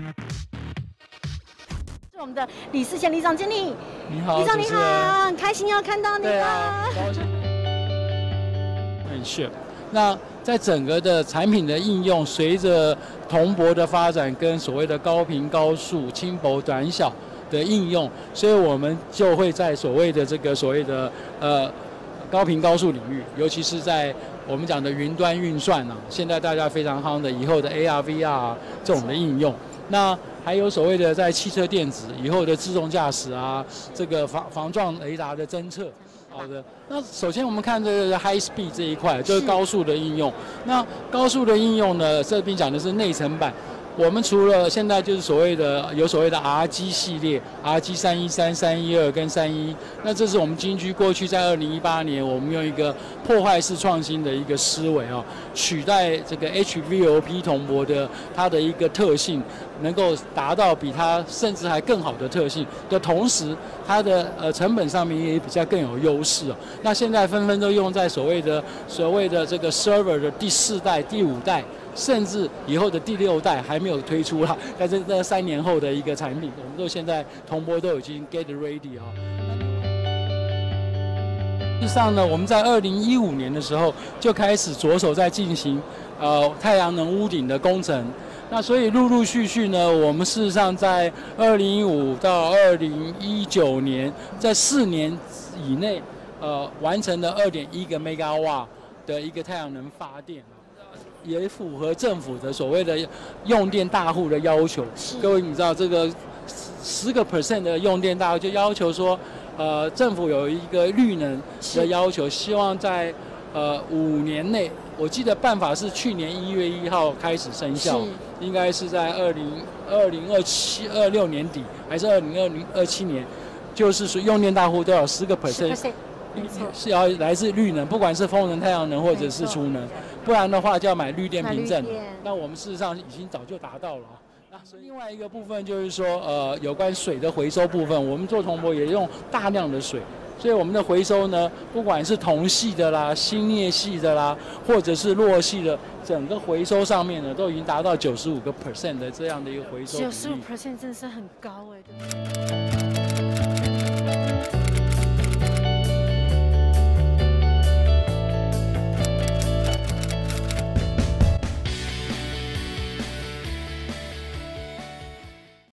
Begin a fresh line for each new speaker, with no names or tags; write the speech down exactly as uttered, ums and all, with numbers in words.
是我们的李思贤李总经理，
你好，
李总你好，很开心又看到你了。对啊，
高兴。很炫。那在整个的产品的应用，随着铜箔的发展跟所谓的高频高速、轻薄短小的应用，所以我们就会在所谓的这个所谓的呃高频高速领域，尤其是在我们讲的云端运算啊，现在大家非常夯的以后的 A R、V R 这种的应用。那还有所谓的在汽车电子以后的自动驾驶啊，这个防防撞雷达的侦测。好的，那首先我们看这个 high speed 这一块，就是高速的应用。那高速的应用呢，这边讲的是内层版。我们除了现在就是所谓的有所谓的 R G 系列 ，R G 三一三、三一二跟三一，那这是我们金居过去在二零一八年，我们用一个破坏式创新的一个思维啊，取代这个 H V O P 铜箔的它的一个特性，能够达到比它甚至还更好的特性的同时，它的呃成本上面也比较更有优势哦。那现在纷纷都用在所谓的所谓的这个 server 的第四代、第五代。甚至以后的第六代还没有推出啦，但是这三年后的一个产品，我们都现在铜箔都已经 get ready 啊。事实上呢，我们在二零一五年的时候就开始着手在进行呃太阳能屋顶的工程。那所以陆陆续续呢，我们事实上在二零一五到二零一九年，在四年以内，呃完成了二点一个 megawatt 的一个太阳能发电。也符合政府的所谓的用电大户的要求。各位，你知道这个十个 percent 的用电大户就要求说，呃，政府有一个绿能的要求，希望在呃五年内，我记得办法是去年一月一号开始生效，应该是在二零二零二七二六年底，还是二零二零二七年，就是说用电大户都有十个 percent。是要来自绿能，不管是风能、太阳能或者是储能，不然的话就要买绿电凭证。那我们事实上已经早就达到了。那另外一个部分就是说，呃，有关水的回收部分，我们做铜箔也用大量的水，所以我们的回收呢，不管是铜系的啦、锌镍系的啦，或者是铬系的，整个回收上面呢，都已经达到九十五个 percent 的这样的一个回收比例。
九十五 percent 真的是很高哎。